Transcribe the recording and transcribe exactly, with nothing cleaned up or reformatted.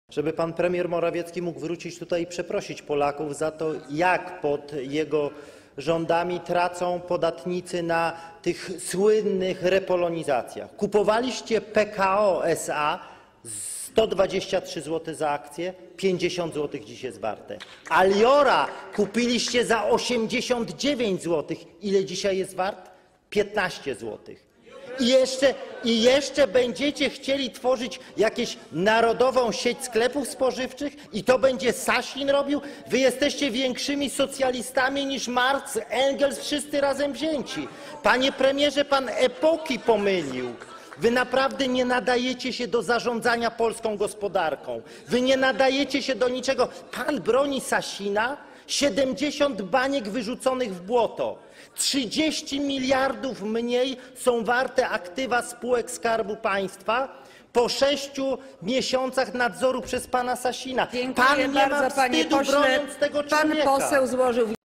Żeby pan premier Morawiecki mógł wrócić tutaj i przeprosić Polaków za to, jak pod jego rządami tracą podatnicy na tych słynnych repolonizacjach. Kupowaliście P K O S A sto dwadzieścia trzy złote za akcję, pięćdziesiąt złotych dziś jest warte. Aliora kupiliście za osiemdziesiąt dziewięć złotych. Ile dzisiaj jest wart? piętnaście złotych. I jeszcze, I jeszcze będziecie chcieli tworzyć jakąś narodową sieć sklepów spożywczych i to będzie Sasin robił? Wy jesteście większymi socjalistami niż Marx, Engels, wszyscy razem wzięci. Panie premierze, pan epoki pomylił. Wy naprawdę nie nadajecie się do zarządzania polską gospodarką. Wy nie nadajecie się do niczego. Pan broni Sasina, siedemdziesiąt baniek wyrzuconych w błoto. trzydzieści miliardów mniej są warte aktywa spółek Skarbu Państwa po sześciu miesiącach nadzoru przez pana Sasina. Dziękuję Pan nie bardzo, ma panie wstydu, pośle. broniąc tego Pan człowieka. poseł złożył